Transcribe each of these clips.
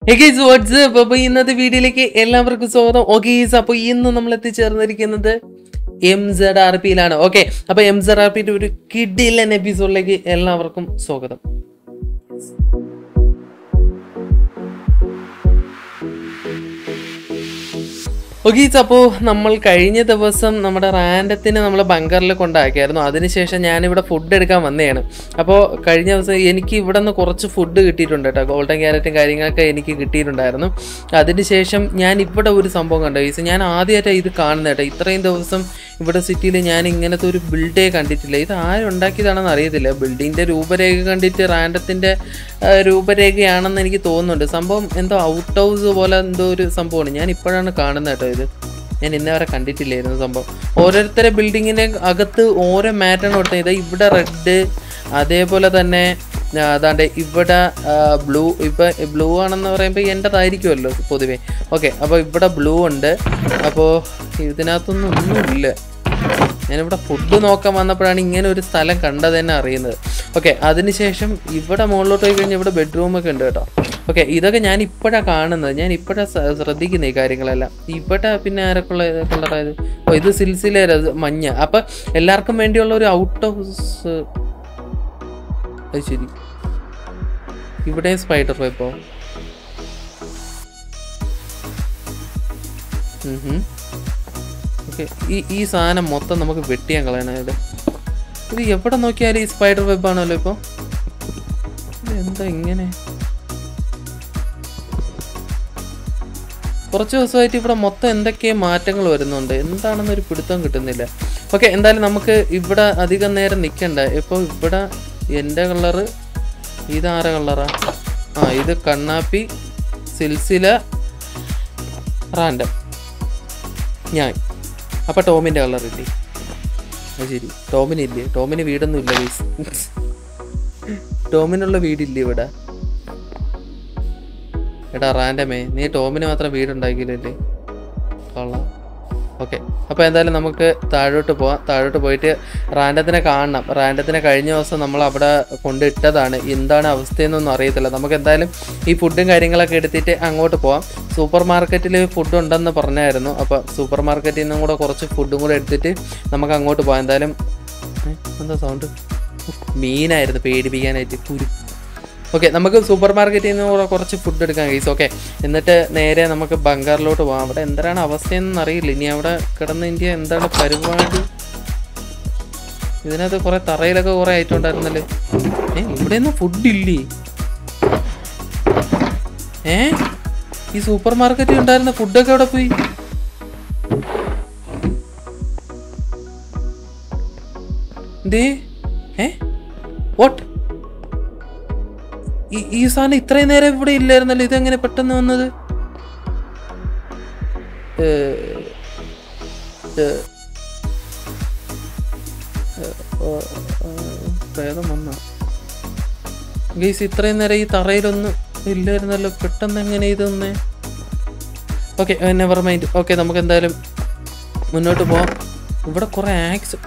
Hey guys, what's up? അപ്പോൾ ഇന്നത്തെ വീഡിയോയിലേക്ക് എല്ലാവർക്കും സ്വാഗതം. ഓക്കെ ഗൈസ്, അപ്പോൾ ഇന്ന് നമ്മൾ എത്തിച്ചേർന്നിരിക്കുന്നത് MZRPയിലാണ്. ഓക്കെ, അപ്പോൾ MZRPയുടെ ഒരു കിടിലൻ എപ്പിസോഡിലേക്ക് എല്ലാവർക്കും സ്വാഗതം. ഓക്കെ, അപ്പോൾ നമ്മൾ കഴിഞ്ഞ ദിവസം നമ്മുടെ റാൻഡത്തിന് നമ്മൾ ബങ്കറിൽ കൊണ്ടാക്കിയായിരുന്നു. അതിനുശേഷം ഞാനിവിടെ ഫുഡ് എടുക്കാൻ വന്നതാണ്. അപ്പോൾ കഴിഞ്ഞ ദിവസം എനിക്ക് ഇവിടെ നിന്ന് കുറച്ച് ഫുഡ് കിട്ടിയിട്ടുണ്ട് കേട്ടോ. ഗോൾഡൻ ക്യാരറ്റും കാര്യങ്ങളൊക്കെ എനിക്ക് കിട്ടിയിട്ടുണ്ടായിരുന്നു. അതിനുശേഷം ഞാൻ ഇവിടെ ഒരു സംഭവം കണ്ടു ഗൈസ്. ഞാൻ ആദ്യമായിട്ടാണ് ഇത് കാണുന്നത് കേട്ടോ. ഇത്രയും ദിവസം ഇവിടെ സിറ്റിയിൽ ഞാൻ ഇങ്ങനത്തെ ഒരു ബിൽഡേ കണ്ടിട്ടില്ല. ഇത് ആരുണ്ടാക്കിയതാണെന്ന് അറിയത്തില്ല. ബിൽഡിങ്ങിൻ്റെ രൂപരേഖ കണ്ടിട്ട് റാൻഡത്തിൻ്റെ രൂപരേഖയാണെന്ന് എനിക്ക് തോന്നുന്നുണ്ട്. സംഭവം എന്തോ ഔട്ട് ഹൗസ് പോലെ എന്തോ ഒരു സംഭവമാണ്. ഞാൻ ഇപ്പോഴാണ് കാണുന്നത് കേട്ടോ. ഇത് ഞാൻ ഇന്നേ വരെ കണ്ടിട്ടില്ലായിരുന്നു സംഭവം. ഓരോരുത്തരെ ബിൽഡിങ്ങിൻ്റെ അകത്ത് ഓരോ മാറ്റാണ് കൊടുത്തത്. ഇത് ഇവിടെ റെഡ്, അതേപോലെ തന്നെ അതാണ്ട് ഇവിടെ ബ്ലൂ. ഇപ്പം ബ്ലൂ ആണെന്ന് പറയുമ്പോൾ എൻ്റെതായിരിക്കുമല്ലോ പൊതുവേ. ഓക്കെ, അപ്പോൾ ഇവിടെ ബ്ലൂ ഉണ്ട്. അപ്പോൾ ഇതിനകത്തൊന്നും ഒന്നുമില്ല. ഞാനിവിടെ ഫുഡ് നോക്കാൻ വന്നപ്പോഴാണ് ഇങ്ങനെ ഒരു സ്ഥലം കണ്ടത് തന്നെ അറിയുന്നത്. ഓക്കെ, അതിനുശേഷം ഇവിടെ മുകളിലോട്ട് പോയി കഴിഞ്ഞാൽ ഇവിടെ ബെഡ്റൂമൊക്കെ ഉണ്ട് കേട്ടോ. ഓക്കെ, ഇതൊക്കെ ഞാൻ ഇപ്പോഴാണ് കാണുന്നത്. ഞാൻ ഇപ്പോഴാണ് ശ്രദ്ധിക്കുന്നത് ഈ കാര്യങ്ങളെല്ലാം. ഇവിടെ പിന്നെ ആരൊക്കെയുള്ള കളറായത്? ഓ, ഇത് സിൽസില മഞ്ഞ. അപ്പം എല്ലാവർക്കും വേണ്ടിയുള്ള ഒരു ഔട്ട് ഹൗസ്. അത് ശരി, ഇവിടെയും സ്പൈഡർ വെബോ? ഓക്കെ, ഈ സാധനം മൊത്തം നമുക്ക് വെട്ടിയാൻ കളയണം. ഇത് എവിടെ നോക്കിയാലും ഈ സ്പൈഡർ വെബാണല്ലോ ഇപ്പോൾ. എന്താ ഇങ്ങനെ? കുറച്ച് ദിവസമായിട്ട് ഇവിടെ മൊത്തം എന്തൊക്കെയോ മാറ്റങ്ങൾ വരുന്നുണ്ട്. എന്താണെന്നൊരു പിടുത്തം കിട്ടുന്നില്ല. ഓക്കെ, എന്തായാലും നമുക്ക് ഇവിടെ അധികം നേരം നിൽക്കണ്ട. ഇപ്പോൾ ഇവിടെ എൻ്റെ കളറ്, ഇതാര കളറാ? ഇത് കണ്ണാപ്പി, സിൽസില, റാൻഡം, ഞാൻ. അപ്പം ടോമിൻ്റെ കളറില്ലേ? അത് ശരി, ടോമിനില്ലേ? ടോമിന് വീടൊന്നും ഇല്ല ഗൈസ്. ടോമിനുള്ള വീടില്ലേ ഇവിടെ? എടാ റാൻഡമേ, നീ ടോമിന് മാത്രം വീടുണ്ടാക്കിയില്ലേ? കൊള്ളാം. ഓക്കെ, അപ്പോൾ എന്തായാലും നമുക്ക് താഴോട്ട് പോവാം. താഴോട്ട് പോയിട്ട് റാൻഡത്തിനെ കാണണം. റാൻഡത്തിനെ കഴിഞ്ഞ ദിവസം നമ്മൾ അവിടെ കൊണ്ടിട്ടതാണ്. എന്താണ് അവസ്ഥയെന്നൊന്നും അറിയത്തില്ല. നമുക്ക് എന്തായാലും ഈ ഫുഡും കാര്യങ്ങളൊക്കെ എടുത്തിട്ട് അങ്ങോട്ട് പോവാം. സൂപ്പർ മാർക്കറ്റിൽ ഫുഡ് ഉണ്ടെന്ന് പറഞ്ഞായിരുന്നു. അപ്പോൾ സൂപ്പർ മാർക്കറ്റിൽ നിന്നും കൂടെ കുറച്ച് ഫുഡും കൂടെ എടുത്തിട്ട് നമുക്ക് അങ്ങോട്ട് പോവാം. എന്തായാലും എന്താ സൗണ്ട്? മീനായിരുന്നു പേടിപ്പിക്കാനായിട്ട്. കുരു. ഓക്കെ, നമുക്ക് സൂപ്പർ മാർക്കറ്റിൽ നിന്ന് കുറച്ച് ഫുഡ് എടുക്കാം ഗൈസ്. ഓക്കെ, എന്നിട്ട് നേരെ നമുക്ക് ബംഗാറിലോട്ട് പോകാം. അവിടെ എന്താണ് അവസ്ഥയെന്നൊന്നും അറിയില്ല. ഇനി അവിടെ കിടന്ന് ഇന്ത്യ എന്താണ് പരിപാടി? ഇതിനകത്ത് കുറേ തറയിലൊക്കെ കുറേ ഐറ്റം ഉണ്ടായിരുന്നല്ലേ. ഇവിടെ ഒന്നും ഫുഡില്ലേ? ഈ സൂപ്പർ മാർക്കറ്റിൽ ഉണ്ടായിരുന്ന ഫുഡൊക്കെ അവിടെ പോയി? വാട്ട്? ഈ സാധനം ഇത്രയും നേരം ഇവിടെ ഇല്ലായിരുന്നല്ലോ. ഇതെങ്ങനെ പെട്ടെന്ന് വന്നത്? പ്രേതം വന്ന ഗൈസ്, ഇത്രയും നേരം ഈ തറയിലൊന്നും ഇല്ലായിരുന്നല്ലോ. പെട്ടെന്ന് എങ്ങനെ ഇതൊന്നേ? Okay, never mind. ഓക്കെ, നമുക്ക് എന്തായാലും മുന്നോട്ട് പോവാം. ഇവിടെ കുറേ ആക്സ്.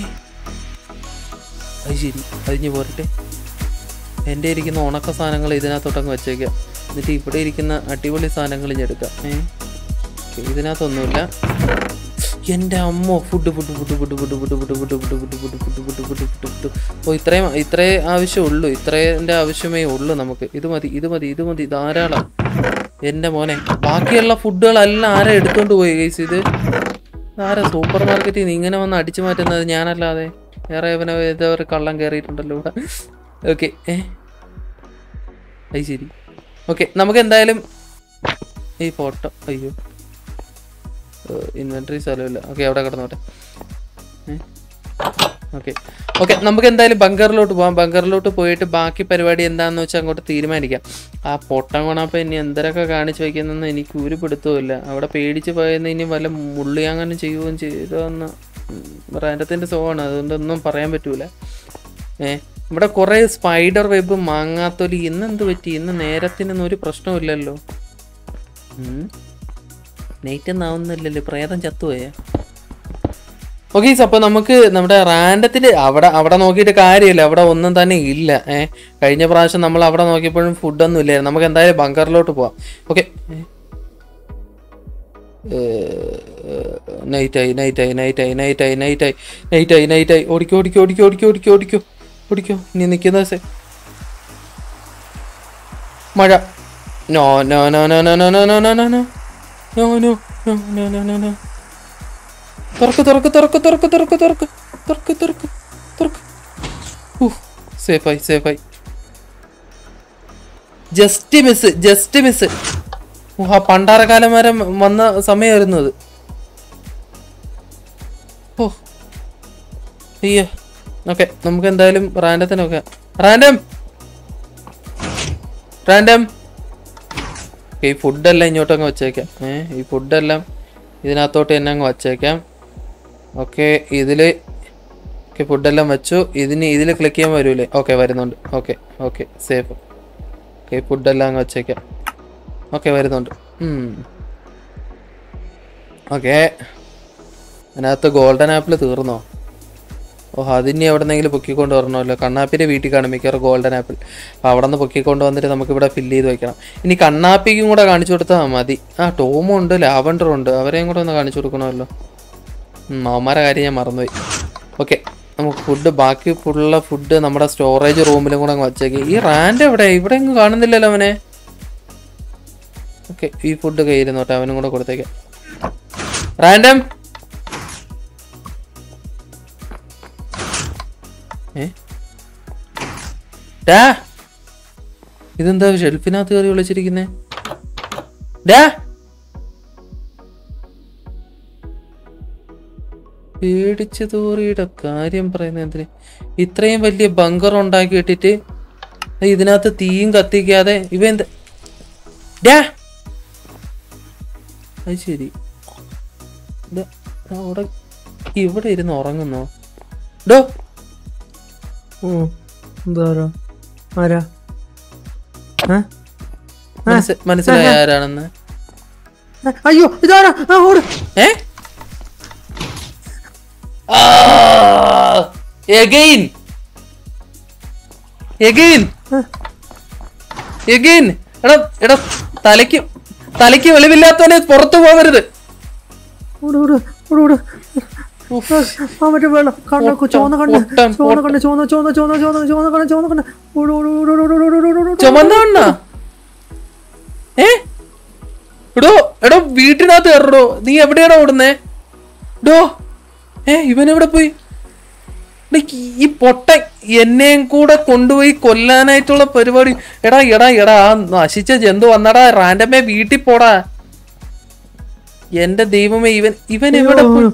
അത് ശരി, അതിഞ്ഞ് പോരട്ടെ. എൻ്റെ ഇരിക്കുന്ന ഉണക്ക സാധനങ്ങൾ ഇതിനകത്തോട്ടങ്ങ് വെച്ചേക്കാം. എന്നിട്ട് ഇവിടെ ഇരിക്കുന്ന അടിപൊളി സാധനങ്ങൾ ഞാൻ എടുക്കാം. ഇതിനകത്തൊന്നുമില്ല. എൻ്റെ അമ്മോ, food food food food food food food food food food food food food food food food ഓ, ഇത്രേ ആവശ്യമുള്ളൂ. ഇത്രേൻ്റെ ആവശ്യമേ ഉള്ളൂ നമുക്ക്. ഇത് മതി ധാരാളം. എൻ്റെ മോനെ, ബാക്കിയുള്ള ഫുഡുകളെല്ലാം ആരാ എടുത്തുകൊണ്ട് പോയി ഗൈസ്? ഇത് ആരാ സൂപ്പർ മാർക്കറ്റിൽ നിന്ന് ഇങ്ങനെ വന്ന് അടിച്ചു മാറ്റുന്നത്? ഞാനല്ലാതെ വേറെ ഏതോ ഒരു കള്ളം കയറിയിട്ടുണ്ടല്ലോ ഇവിടെ. ഓക്കെ, അത് ശരി. ഓക്കെ, നമുക്ക് എന്തായാലും ഈ ഫോട്ടോ, അയ്യോ ഇൻവെൻട്രി സ്ഥലമില്ല. ഓക്കെ, അവിടെ കിടന്നോട്ടെ. ഓക്കെ, നമുക്ക് എന്തായാലും ബങ്കറിലോട്ട് പോകാം. ബങ്കറിലോട്ട് പോയിട്ട് ബാക്കി പരിപാടി എന്താണെന്ന് വെച്ചാൽ അങ്ങോട്ട് തീരുമാനിക്കാം. ആ പൊട്ടം കൊണാപ്പം ഇനി എന്തരൊക്കെ കാണിച്ചു വയ്ക്കുന്നതെന്ന് എനിക്ക് ഒരു പിടുത്തവുമില്ല. അവിടെ പേടിച്ച് പോയെന്ന് ഇനി വല്ല മുള്ളിയാങ്ങനെ ചെയ്യുകയും ചെയ്തോന്ന് റാൻഡത്തിൻ്റെ സോവാണ്. അതുകൊണ്ടൊന്നും പറയാൻ പറ്റൂല. ഇവിടെ കുറേ സ്പൈഡർ വെബ്, മാങ്ങാത്തൊലി. ഇന്നെന്ത് പറ്റി? ഇന്ന് നേരത്തിനൊന്നും ഒരു പ്രശ്നമില്ലല്ലോ. നൈറ്റ് ഒന്നും ആവുന്നില്ലല്ലോ. പ്രേതം ചത്തുപോയ? ഓക്കെ, അപ്പോൾ നമുക്ക് നമ്മുടെ റാൻഡത്തിൽ അവിടെ നോക്കിയിട്ട് കാര്യമില്ല, അവിടെ ഒന്നും തന്നെ ഇല്ല. കഴിഞ്ഞ പ്രാവശ്യം നമ്മൾ അവിടെ നോക്കിയപ്പോഴും ഫുഡൊന്നും ഇല്ലായിരുന്നു. നമുക്ക് എന്തായാലും ബങ്കറിലോട്ട് പോവാം. ഓക്കെ, നൈറ്റായി. ഓടിക്കോ. ഇനി നിൽക്കുന്ന മഴ. നോ. തുറക്ക്. സേഫായി. Just miss. ആ പണ്ടാരക്കാലം വരെ വന്ന സമയമായിരുന്നു അത്. ഓ അയ്യോ. ഓക്കെ, നമുക്ക് എന്തായാലും റാൻഡത്തിനൊക്കെ റാൻഡം ഈ ഫുഡെല്ലാം ഇങ്ങോട്ടങ്ങ് വച്ചേക്കാം. ഈ ഫുഡെല്ലാം ഇതിനകത്തോട്ട് തന്നെ അങ്ങ് വച്ചേക്കാം. ഓക്കെ, ഫുഡെല്ലാം വെച്ചു. ഇതിൽ ക്ലിക്ക് ചെയ്യാൻ വരൂലേ? ഓക്കെ, വരുന്നുണ്ട്. Okay safe. ഓക്കെ, ഫുഡെല്ലാം അങ്ങ് വച്ചേക്കാം. ഓക്കെ, വരുന്നുണ്ട്. ഓക്കെ, അതിനകത്ത് ഗോൾഡൻ ആപ്പിൾ തീർന്നോ? അതിനെ എവിടെ നിന്നെങ്കിലും പൊക്കിക്കൊണ്ട് വരണമല്ലോ. കണ്ണാപ്പിൻ്റെ വീട്ടിൽ കാണും മിക്കവാറും ഗോൾഡൻ ആപ്പിൾ. അപ്പോൾ അവിടെ നിന്ന് പൊക്കിക്കൊണ്ട് വന്നിട്ട് നമുക്കിവിടെ ഫില്ല് ചെയ്ത് വെക്കണം. ഇനി കണ്ണാപ്പിക്കും കൂടെ കാണിച്ചു കൊടുത്താൽ മതി. ടോമും ഉണ്ട്, ലാവൻഡറും ഉണ്ട്, അവരെയും കൂടെ ഒന്ന് കാണിച്ചു കൊടുക്കണമല്ലോ. അവന്മാരെ കാര്യം ഞാൻ മറന്നുപോയി. ഓക്കെ, നമുക്ക് ബാക്കി ഫുള്ള ഫുഡ് നമ്മുടെ സ്റ്റോറേജ് റൂമിലും കൂടെ അങ്ങ് വച്ചേക്ക്. ഈ റാൻഡ് എവിടെ? ഇവിടെ എങ്ങും കാണുന്നില്ലല്ലോ അവനെ. ഓക്കെ, ഈ ഫുഡ് കയ്യിരുന്നോട്ടെ, അവനും കൂടെ കൊടുത്തേക്കാം. റാൻഡം ഇതെന്താ ഷെൽഫിനകത്ത് കയറി വിളിച്ചിരിക്കുന്നേ? പേടിച്ചു തോറിയുടെ കാര്യം പറയുന്നത് എന്തിന്? ഇത്രയും വലിയ ബങ്കർ ഉണ്ടാക്കി ഇട്ടിട്ട് ഇതിനകത്ത് തീയും കത്തിക്കാതെ ഇവ എന്താ? അത് ശരി, അവിടെ ഇവിടെ ഇരുന്ന് ഉറങ്ങുന്നോ? മനസ്സിലായ ആരാണെന്ന്? അയ്യോ, ഇതാരാ? Again. എടാ തലയ്ക്ക് വെളിവില്ലാത്തവനെ പുറത്തു പോകരുത്. എടോ വീട്ടിനകത്ത് കയറോ? നീ എവിടെയാണോ ഓടുന്നേ? ഇവനെവിടെ പോയി? ഈ പൊട്ട എന്നെയും കൂടെ കൊണ്ടുപോയി കൊല്ലാനായിട്ടുള്ള പരിപാടി. എടാ ആ നശിച്ച ജന്തു വന്നടാ. റാൻഡമേ വീട്ടിൽ പോടാ. എന്റെ ദൈവമേ, ഇവൻ എവിടെ പോയി?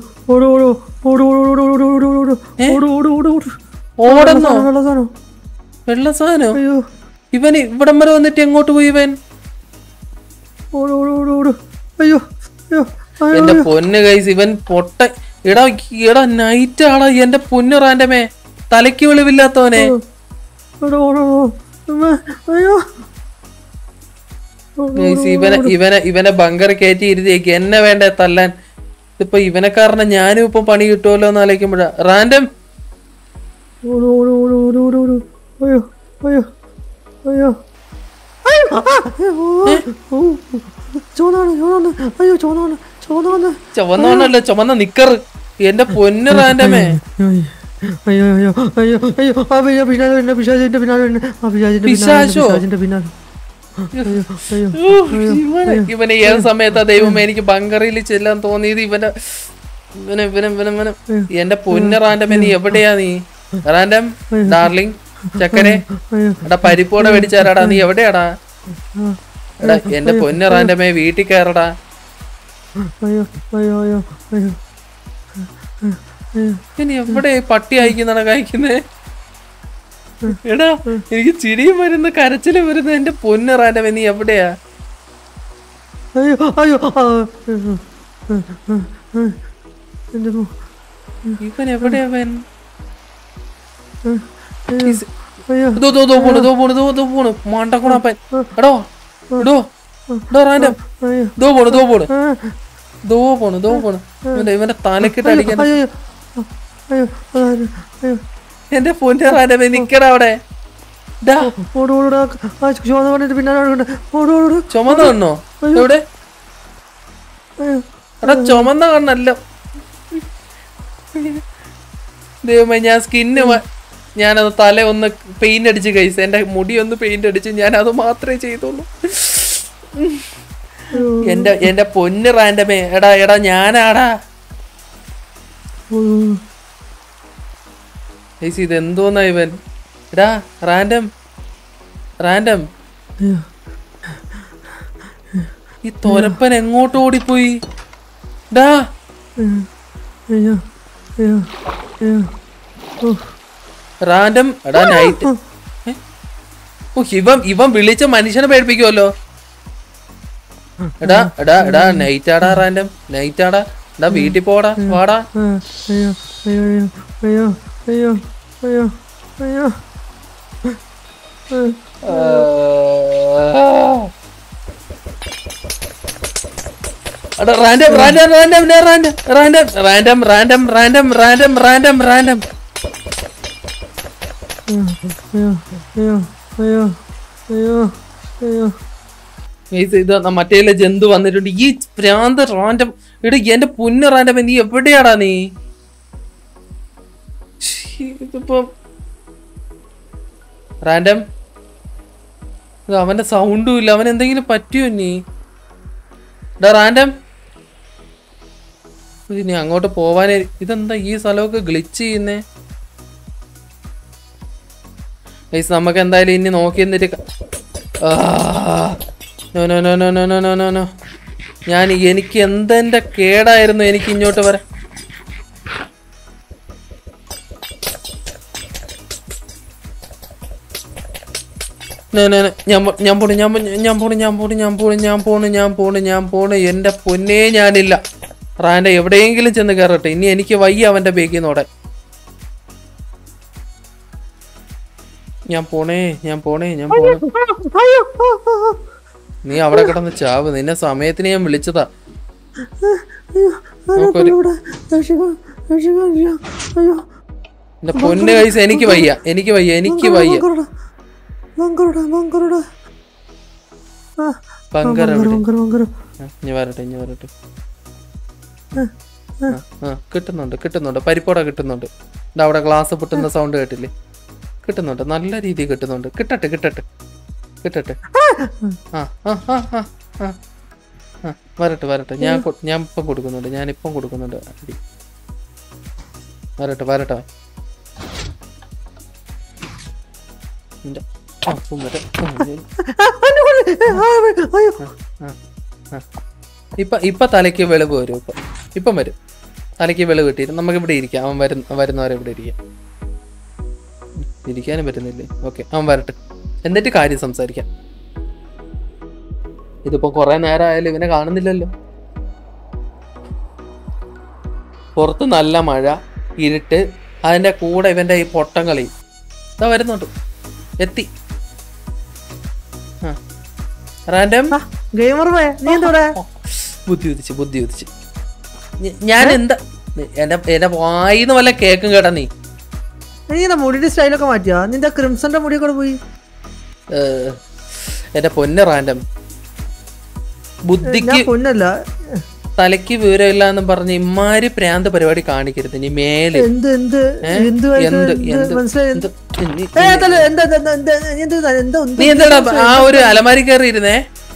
ഓടുന്നോ? വെള്ള സാധനോ? ഇവൻ ഇവിടം വരെ വന്നിട്ട് എങ്ങോട്ട് പോയി ഇവൻ? എന്റെ പൊന്ന് ഗൈസ്, ഇവൻ പൊട്ട. എടാ നൈറ്റ് ആടാ എന്റെ പൊന്നു റാൻഡമേ, തലയ്ക്ക് വെളിവില്ലാത്തവനെ. ഇവനെ ബങ്കർ കയറ്റി ഇരുത്തിയേക്ക്. എന്നെ വേണ്ട തല്ലാൻ. ഇതിപ്പോ ഇവനെ കാരണം ഞാനും ഇപ്പൊ പണി കിട്ടുമല്ലോ എന്ന് ആലോചിക്കുമ്പോഴാ. റാൻഡം ചുവന്നോണല്ലോ, ചുവന്ന നിക്കറ്. എന്റെ പൊന്ന് റാൻഡമേ. ഇവനെ ഏത് സമയത്താ ദൈവമേ എനിക്ക് ബങ്കറിൽ ചെല്ലാൻ തോന്നിയത്? ഇവനെ എന്റെ പൊന്ന് റാൻഡമേ, നീ എവിടെയാ? നീ റാൻഡം ഡാർലിംഗ് ചക്കരെ എടാ, പരിപ്പോടെ മേടിച്ചാരാടാ? നീ എവിടെയാടാ? എടാ എന്റെ പൊന്ന് റാൻഡമേ, വീട്ടിൽ കയറടാ. ഇനി എവിടെ പട്ടി അയക്കുന്നതാണ് കഴിക്കുന്നേ? എടാ എനിക്ക് ചിരിയും വരുന്നു, കരച്ചിലും വരുന്നു. എന്റെ പൊന്ന് റാൻഡമേ, നീ എവിടെയാ? ഇവൻ എവിടെയാ? പോണു മണ്ടക്കുണപ്പൻ. എടോ റാൻഡം പോണു. ഇവന്റെ തലക്കിട്ട് അടിക്കാൻ. അയ്യോ അതാര് അയ്യോ എന്റെ പൊന്നെ റാൻഡമേ നിക്കട അവിടെ. ഓടോടാ ചുവന്ന കണ്ടിട്ട് പിന്നാലെ ഓടോട് ചുമന്ന കണ്ണോ എവിടെ? എടാ ചുമന്ന കണ്ണല്ല ദൈവമേ. ഞാൻ സ്കിന്ന് ഞാനത് തല ഒന്ന് പെയിന്റ് അടിച്ച് കഴിച്ചു, എന്റെ മുടി ഒന്ന് പെയിന്റ് അടിച്ച്, ഞാൻ അത് മാത്രമേ ചെയ്തുള്ളൂ. എന്റെ പൊന്ന് റാൻഡമേ. എടാ ഞാനാടാ. ഇതെന്തോന്നാ ഇവൻ? എടാ റാൻഡം ഈ തോരപ്പൻ എങ്ങോട്ട് ഓടിപ്പോയി? ഡാ റാൻഡം. എടാ നൈറ്റ്. ഇവൻ വിളിച്ച മനുഷ്യനെ പേടിപ്പിക്കുമല്ലോ. എടാ നൈറ്റാടാ റാൻഡം, നൈറ്റാടാ. എടാ വീട്ടിൽ പോടാ, വാടാ. മറ്റേ ജന്തു വന്നിട്ടുണ്ട്. ഈ ഭ്രാന്ത് റാൻഡം. എടാ എന്റെ പൊന്ന് റാൻഡം, നീ എവിടെയാടാ നീ? ഇതിപ്പോ റാൻഡം അവന്റെ സൗണ്ടും ഇല്ല. അവൻ എന്തെങ്കിലും പറ്റിയോ നീ? റാൻഡം ഇനി അങ്ങോട്ട് പോവാനേ. ഇതെന്താ ഈ സ്ഥലമൊക്കെ ഗ്ലിച്ച് ചെയ്യുന്നേ? നമുക്ക് എന്തായാലും ഇനി നോക്കി എന്നിട്ട് എനിക്ക് എന്തെന്റെ കേടായിരുന്നു എനിക്ക് ഇങ്ങോട്ട് വരാൻ. ഞാൻ പോണ്. എന്റെ പൊന്നേ ഞാനില്ല. റാൻഡ എവിടെയെങ്കിലും ചെന്ന് കയറട്ടെ. ഇനി എനിക്ക് വയ്യ അവന്റെ ബേക്കിന്നോടെ. ഞാൻ പോണേ. നീ അവിടെ കിടന്ന് ചാവ്. നിന്നെ സമയത്തിന് ഞാൻ വിളിച്ചതാ. എന്റെ പൊന്ന് കൈസ് എനിക്ക് വയ്യ. വരട്ടെ. കിട്ടുന്നുണ്ട്. പരിപ്പോട കിട്ടുന്നുണ്ട്. അവിടെ ഗ്ലാസ് പൊട്ടുന്ന സൗണ്ട് കേട്ടില്ലേ? കിട്ടുന്നുണ്ട്, നല്ല രീതിയിൽ കിട്ടുന്നുണ്ട്. കിട്ടട്ടെ. വരട്ടെ. ഞാൻ ഇപ്പം കൊടുക്കുന്നുണ്ട്. വരട്ടെ. ഇപ്പൊ തലയ്ക്ക് വെളിവ് വരും. ഇപ്പം വരും. തലയ്ക്ക് വെളിവ് കിട്ടിയിട്ട് നമുക്ക് ഇവിടെ ഇരിക്കാം. അവൻ വരുന്നവരെ ഇവിടെ ഇരിക്കാനും പറ്റുന്നില്ലേ? ഓക്കെ, അവൻ വരട്ടെ, എന്നിട്ട് കാര്യം സംസാരിക്കാം. ഇതിപ്പോ കുറെ നേരം ആയാലും ഇവനെ കാണുന്നില്ലല്ലോ. പുറത്ത് നല്ല മഴ, ഇരുട്ട്, അതിന്റെ കൂടെ ഇവന്റെ ഈ പൊട്ടം കളി. ഇതാ വരുന്നുണ്ട്, എത്തി. ബുദ്ധി ഉദിച്ച് ഞാൻ എന്താ എന്റെ വായിന്ന് വല്ല കേക്കും കേട്ടാ. നീ മുടിയുടെ സ്റ്റൈലൊക്കെ മാറ്റിയാ? നിന്റെ ക്രിംസന്റെ മുടി കൂടെ പോയി. എന്റെ പൊന്ന റാൻഡം, ബുദ്ധിക്ക് പൊന്നല്ല, തലയ്ക്ക് വിവരമില്ല എന്ന് പറഞ്ഞ് ഇമാരി പ്രാന്ത് പരിപാടി കാണിക്കരുത് നീ മേലെ. നീ എന്താ ആ ഒരു അലമാരി കയറി ഇരുന്നേ?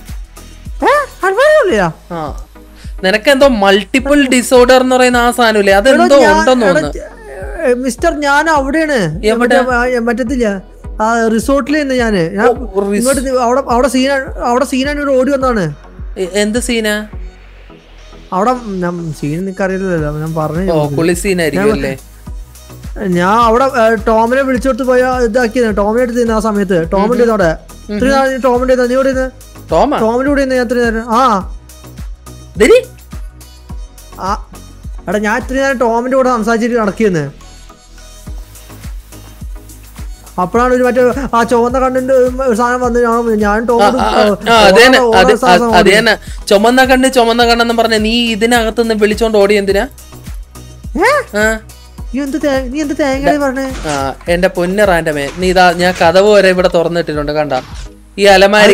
നിനക്കെന്തോ മൾട്ടിപ്പിൾ ഡിസോർഡർ എന്ന് പറയുന്ന ആ സാധനമില്ലേ, അതെന്തോ ഉണ്ടെന്ന് തോന്നുന്നു. മിസ്റ്റർ, ഞാൻ അവിടെയാണ്, മറ്റത്തില്ല ആ റിസോർട്ടിൽ നിന്ന് ഞാന് അവിടെ സീനാണ് ഇവിടെ ഓടി വന്നാണ്. എന്ത് സീനാ അവിടെ? സീൻ നിനക്കറിയില്ലല്ലോ, ഞാൻ പറഞ്ഞു. ഞാൻ അവിടെ ടോമിനെ വിളിച്ചോട്ട് പോയ ഇതാക്കിയത്, ടോമിനെ എടുത്തിരുന്നു ആ സമയത്ത്. ടോമിന്റെ അവിടെ ടോമിന്റെ നീ ഇവിടെ ടോമിന്റെ കൂടെ ഞാൻ ഇത്ര നേരം. എടാ ഞാൻ ഇത്ര നേരം ടോമിന്റെ കൂടെ സംസാരിച്ചിട്ട് നടക്കിയെന്ന്. അപ്പോഴാണ് ഒരു മറ്റേ ആ ചുവന്ന കണ്ണിന്റെ സാധനം വന്ന് ഞാൻ ചുമന്ന കണ്ണെന്ന് പറഞ്ഞ നീ ഇതിനകത്തുനിന്ന് വിളിച്ചോണ്ട് ഓടി എന്തിനാ? നീ എന്ത് തേങ്ങ പറഞ്ഞേ? എന്റെ പൊന്ന് റാൻഡമേ, നീ ഇതാ ഞാൻ കതവ് വരെ ഇവിടെ തുറന്നിട്ടിട്ടുണ്ട്, കണ്ട? ഈ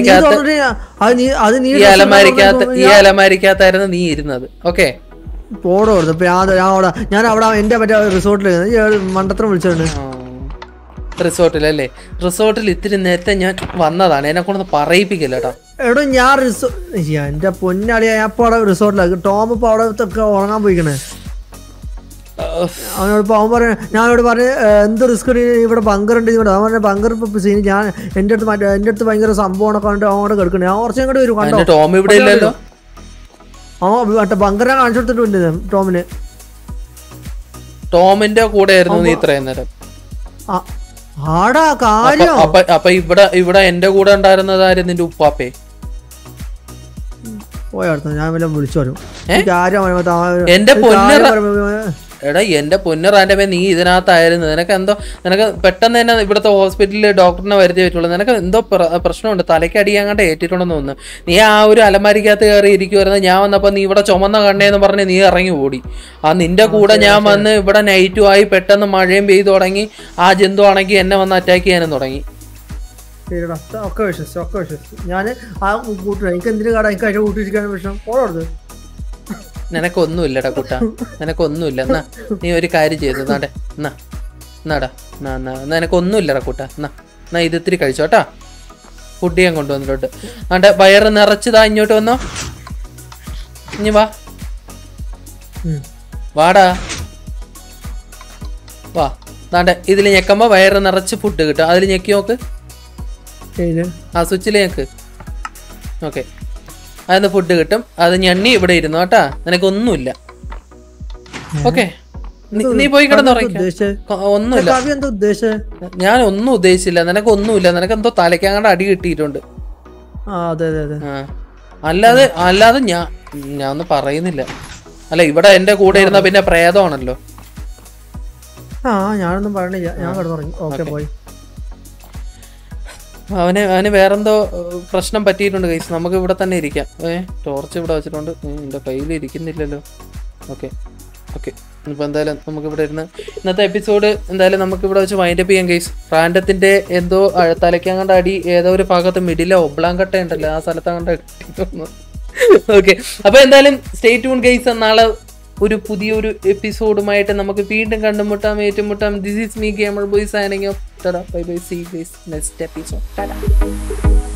അലമാരിക്കകത്തായിരുന്നു നീ ഇരുന്നത്. ഓക്കെ, പോടോ. ഞാൻ അവിടെ എന്റെ മറ്റേ റിസോർട്ടിൽ മണ്ടത്രം വിളിച്ചോണ്ട്. റിസോർട്ടിലല്ലേ? റിസോർട്ടിൽ ഇത്തിരി നേരത്തെ ഞാൻ വന്നതാണ്, എന്നെ കൊണ്ടൊന്ന് പറയിപ്പിക്കില്ലട്ടോ. എടോ ഞാൻ എന്റെ പൊന്നളിയാ, ഞാൻ ഇപ്പൊ അവിടെ റിസോർട്ടിലാണ്. ടോം ഇപ്പൊ അവിടെ ഉറങ്ങാൻ പോയിക്കണേ. അവനോട് അവൻ പറയാ, ഞാനോട് പറഞ്ഞ് എന്ത് റിസ്ക് ഇവിടെ ബങ്കറുണ്ട് ഇവിടെ. അവൻ പറഞ്ഞ ബങ്കർ ഇപ്പൊ സീൻ ഞാൻ എന്റെ അടുത്ത് ഭയങ്കര സംഭവമൊക്കെ കണ്ട് അങ്ങോട്ട് കിടക്കണേ. ഞാൻ കുറച്ചും കൂടെ വരും. കണ്ടോ ടോം ഇവിടെ ഇല്ലല്ലോ. മറ്റേ ബങ്കറിനെ കാണിച്ചു കൊടുത്തിട്ടുണ്ട് ടോമിന്. ടോമിന്റെ കൂടെ ആയിരുന്നു നീ ഇത്രയും നേരം? ആടാ കാര്യം. അപ്പൊ ഇവിടെ എന്റെ കൂടെ ഉണ്ടായിരുന്നതാരും നിന്റെ ഉപ്പാപ്പേ? പോയടുത്ത ഞാൻ വല്ല വിളിച്ചു വരും. എടാ എന്റെ പൊന്നറാൻ്റെ നീ ഇതിനകത്തായിരുന്നു. നിനക്ക് പെട്ടെന്ന് തന്നെ ഇവിടുത്തെ ഹോസ്പിറ്റലിൽ ഡോക്ടറിനെ വരുത്തി പറ്റുള്ളൂ. നിനക്ക് എന്തോ പ്രശ്നമുണ്ട്, തലയ്ക്കടി അങ്ങോട്ട് ഏറ്റിട്ടുണ്ടെന്ന് തോന്നുന്നു. നീ ആ ഒരു അലമാരിക്കകത്ത് കയറി ഇരിക്കുമായിരുന്നു. ഞാൻ വന്നപ്പോൾ നീ ഇവിടെ ചുമന്ന കണ്ണേന്ന് പറഞ്ഞ് നീ ഇറങ്ങി ഓടി. നിന്റെ കൂടെ ഞാൻ വന്ന് ഇവിടെ നൈറ്റും ആയി, പെട്ടെന്ന് മഴയും പെയ്തു തുടങ്ങി. ആ ജന്തു ആണെങ്കിൽ എന്നെ വന്ന് അറ്റാക്ക് ചെയ്യാനും തുടങ്ങി. ഒക്കെ വിശ്വസിച്ചു ഞാൻ. ആ കൂട്ടുകാർ എനിക്ക് എന്തിനു കാടാ, എനിക്ക് അതിന്റെ കൂട്ടിരിക്കാനും വിഷയം. ഓടരുത്. നിനക്കൊന്നുമില്ലടാ കുട്ടാ, നിനക്കൊന്നുമില്ല. എന്നാ നീ ഒരു കാര്യം ചെയ്തു നാടെ, എന്നാടാ നിനക്കൊന്നുമില്ലടാ കൂട്ടാ. എന്നാ ഇത് ഇത്തിരി കഴിച്ചോട്ടാ. ഫുഡ് ഞാൻ കൊണ്ടുവന്നിട്ടുണ്ട്. ആണ്ടെ വയറ് നിറച്ചതാ. ഇങ്ങോട്ട് വന്നോ, ഇനി വാടാ വാ. ദാണ്ടെ ഇതിൽ ഞെക്കുമ്പോ വയറ് നിറച്ച് ഫുഡ് കിട്ടും. അതിൽ ഞെക്കി നോക്ക്, ആ സ്വിച്ചിൽ ഞെക്ക്. ഓക്കെ, അതിന് ഫുഡ് കിട്ടും. അത് ഞണ്ണി ഇവിടെ ഇരുന്നു കേട്ടാ, നിനക്കൊന്നുമില്ല. ഓക്കെ, നീ പോയി കിടന്നുറങ്ങി. ഒന്നുമില്ല, ഞാൻ ഒന്നും ഉദ്ദേശിച്ചില്ല. നിനക്കൊന്നുമില്ല. നിനക്കെന്തോ തലയ്ക്കങ്ങാണ്ട് അടി കിട്ടിയിട്ടുണ്ട്. അല്ലാതെ ഞാൻ ഒന്നും പറയുന്നില്ല. അല്ല, ഇവിടെ എന്റെ കൂടെ ഇരുന്ന പിന്നെ പ്രേതമാണല്ലോ. ഞാനൊന്നും പറയണില്ല, ഞാൻ കിടന്നുറങ്ങി. ഓക്കെ, പോയി. അവന് വേറെന്തോ പ്രശ്നം പറ്റിയിട്ടുണ്ട് ഗൈസ്. നമുക്ക് ഇവിടെ തന്നെ ഇരിക്കാം. ടോർച്ച് ഇവിടെ വെച്ചിട്ടുണ്ട്, എൻ്റെ കയ്യിൽ ഇരിക്കുന്നില്ലല്ലോ. ഓക്കെ, ഇപ്പം എന്തായാലും നമുക്കിവിടെ ഇരുന്ന് ഇന്നത്തെ എപ്പിസോഡ് എന്തായാലും നമുക്കിവിടെ വെച്ച് വൈൻഡപ്പ് ചെയ്യാം ഗൈസ്. റാൻഡത്തിൻ്റെ എന്തോ തലയ്ക്കങ്ങാണ്ട് അടി ഏതോ ഒരു ഭാഗത്ത് മിഡിലോ ഒബ്ലാങ്കട്ട ഉണ്ടല്ലോ, ആ സ്ഥലത്തങ്ങാണ്ട് ഇട്ടിട്ടൊന്ന്. ഓക്കെ, അപ്പോൾ എന്തായാലും സ്റ്റേ ട്യൂൺ ഗൈസ്. നാളെ ഒരു പുതിയൊരു എപ്പിസോഡുമായിട്ട് നമുക്ക് വീണ്ടും കണ്ടുമുട്ടാം, ഏറ്റുമുട്ടാം. This is me gamer boy signing off. Bye bye, see you guys next episode.